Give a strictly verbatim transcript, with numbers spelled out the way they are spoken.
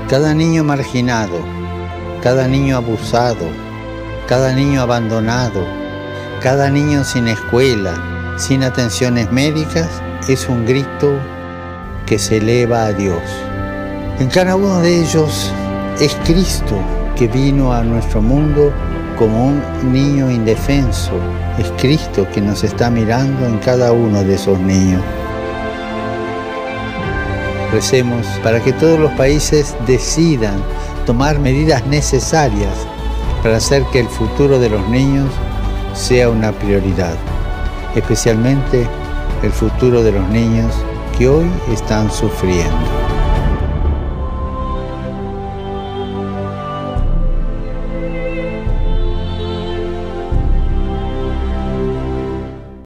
Cada niño marginado, cada niño abusado, cada niño abandonado, cada niño sin escuela, sin atenciones médicas, es un grito que se eleva a Dios. En cada uno de ellos es Cristo que vino a nuestro mundo como un niño indefenso. Es Cristo que nos está mirando en cada uno de esos niños. Recemos para que todos los países decidan tomar medidas necesarias para hacer que el futuro de los niños sea una prioridad, especialmente el futuro de los niños que hoy están sufriendo.